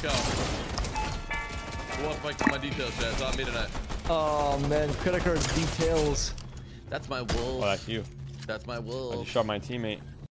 go. Who wants my details, chat? It's on me tonight. Oh man, credit card details. That's my wolf. Oh, that's you. That's my I wolf. just shot my teammate.